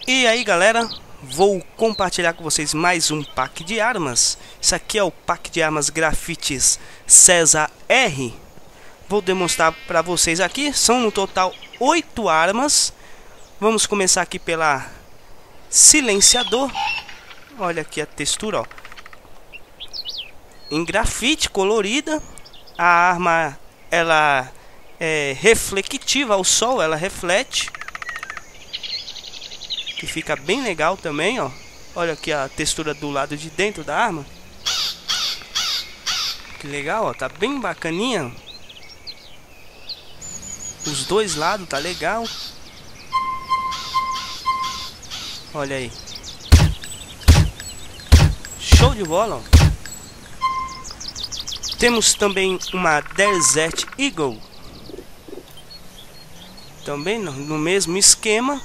E aí galera, vou compartilhar com vocês mais um pack de armas. Isso aqui é o pack de armas Grafites César R. Vou demonstrar para vocês aqui, são no total 8 armas. Vamos começar aqui pela silenciador. Olha aqui a textura, ó, em grafite colorida. A arma ela é reflexiva ao sol, ela reflete, que fica bem legal também, ó. Olha aqui a textura do lado de dentro da arma. Que legal, ó, tá bem bacaninha. Os dois lados tá legal. Olha aí. Show de bola, ó. Temos também uma Desert Eagle. Também no mesmo esquema.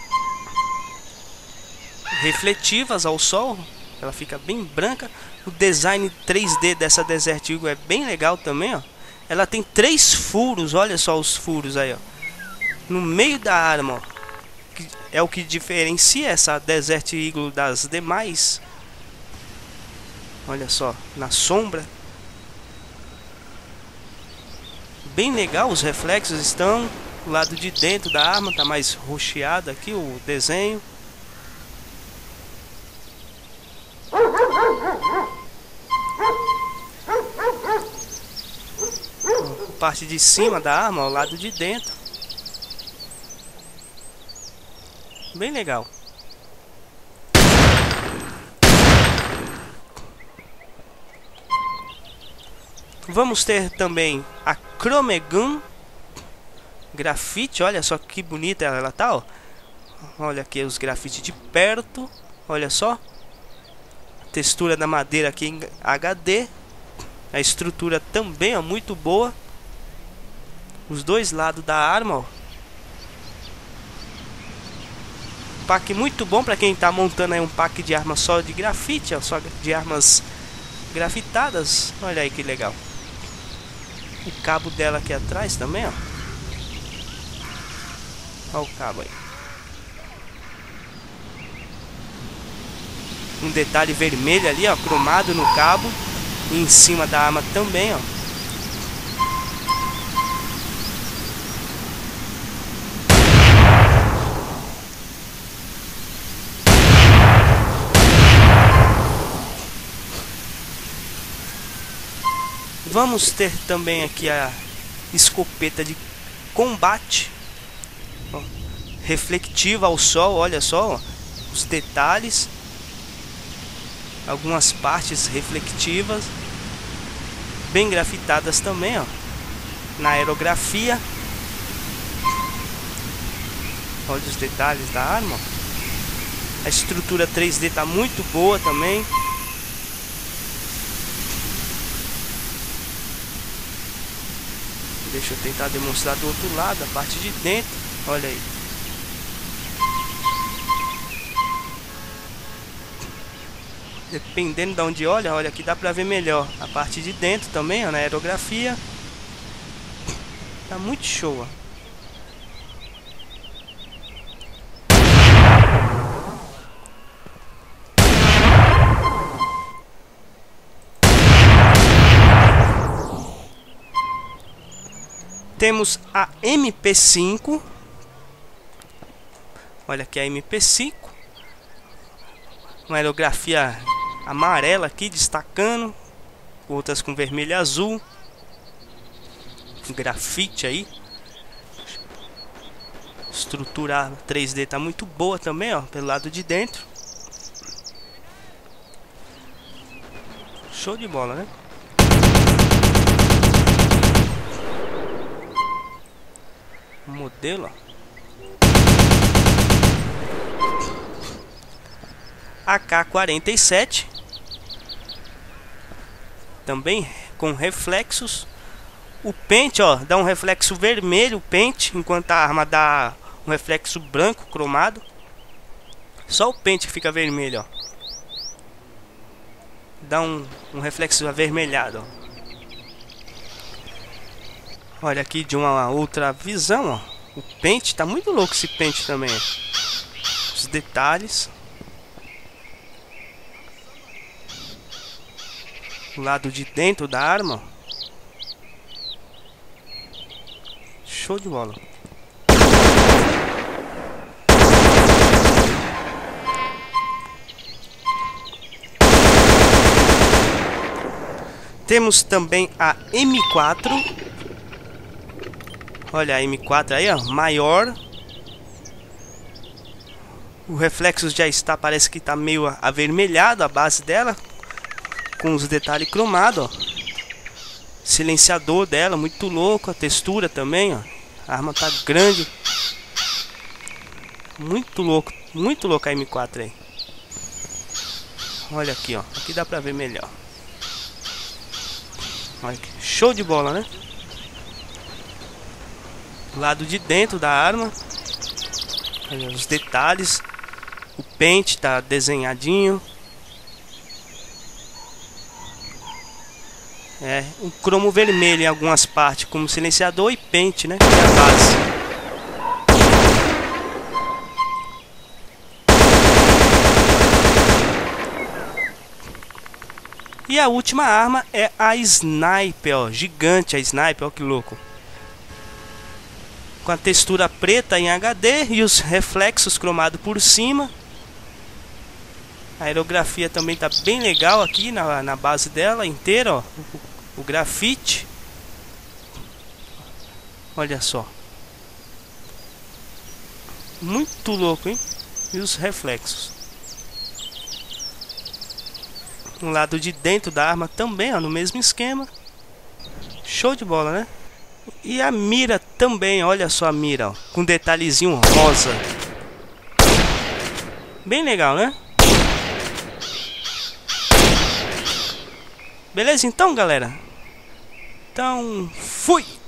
Refletivas ao sol, ela fica bem branca. O design 3D dessa Desert Eagle é bem legal também, ó. Ela tem 3 furos, olha só os furos aí, ó, no meio da arma, ó, que é o que diferencia essa Desert Eagle das demais. Olha só, na sombra. Bem legal, os reflexos estão do lado de dentro da arma, tá mais roxeado aqui o desenho. Parte de cima da arma, ao lado de dentro. Bem legal. Vamos ter também a Chrome Gun Grafite. Olha só que bonita ela tá, ó. Olha aqui os grafites de perto. Olha só. A textura da madeira aqui em HD. A estrutura também é muito boa. Os dois lados da arma, ó. Pack muito bom para quem tá montando aí um pack de armas só de grafite, ó, só de armas grafitadas. Olha aí que legal. O cabo dela aqui atrás também, ó. Olha o cabo aí. Um detalhe vermelho ali, ó, cromado no cabo. E em cima da arma também, ó. Vamos ter também aqui a escopeta de combate, ó, reflectiva ao sol. Olha só, ó, os detalhes, algumas partes reflectivas, bem grafitadas também, ó, na aerografia. Olha os detalhes da arma, ó. A estrutura 3D tá muito boa também. Deixa eu tentar demonstrar do outro lado, a parte de dentro. Olha aí. Dependendo de onde olha, olha aqui dá pra ver melhor. A parte de dentro também, ó, na aerografia. Tá muito show, ó. Temos a MP5. Olha aqui a MP5. Uma aerografia amarela aqui destacando. Outras com vermelho e azul. Grafite aí. Estrutura 3D tá muito boa também, ó, pelo lado de dentro. Show de bola, né? Modelo, AK-47, também com reflexos. O pente, ó, dá um reflexo vermelho, o pente, enquanto a arma dá um reflexo branco cromado. Só o pente que fica vermelho, ó, dá um reflexo avermelhado, ó. Olha aqui de uma outra visão, ó. O pente, tá muito louco esse pente também. os detalhes. O lado de dentro da arma. Show de bola. Temos também a M4. Olha a M4 aí, ó, maior. O reflexo já está, parece que está meio avermelhado a base dela, com os detalhes cromados, ó. Silenciador dela, muito louco, a textura também, ó. A arma tá grande. Muito louco a M4 aí. Olha aqui, ó, aqui dá pra ver melhor. Olha que show de bola, né? Lado de dentro da arma. Olha os detalhes. O pente tá desenhadinho. É, um cromo vermelho em algumas partes, como silenciador e pente, né? Que é a base. E a última arma é a Sniper, ó, gigante a Sniper, ó que louco. Com a textura preta em HD e os reflexos cromados por cima. A aerografia também tá bem legal aqui na base dela inteira, ó. O grafite. Olha só. Muito louco, hein? E os reflexos. No lado de dentro da arma também, ó, no mesmo esquema. Show de bola, né? E a mira também, olha só a mira, ó, com detalhezinho rosa. Bem legal, né? Beleza então, galera? Então, fui!